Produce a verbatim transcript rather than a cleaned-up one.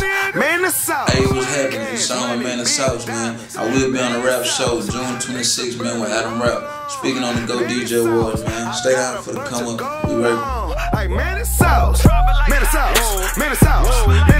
Manny Sauce. Hey, what's happening? It's Sean Manny Sauce, man. I will be on the Rapp Show June twenty-sixth, man, with Adam Rapp. Speaking on the Go D J Awards, man. Stay down for the come up. We ready. Like Manny Sauce. Manny Sauce. Manny Sauce.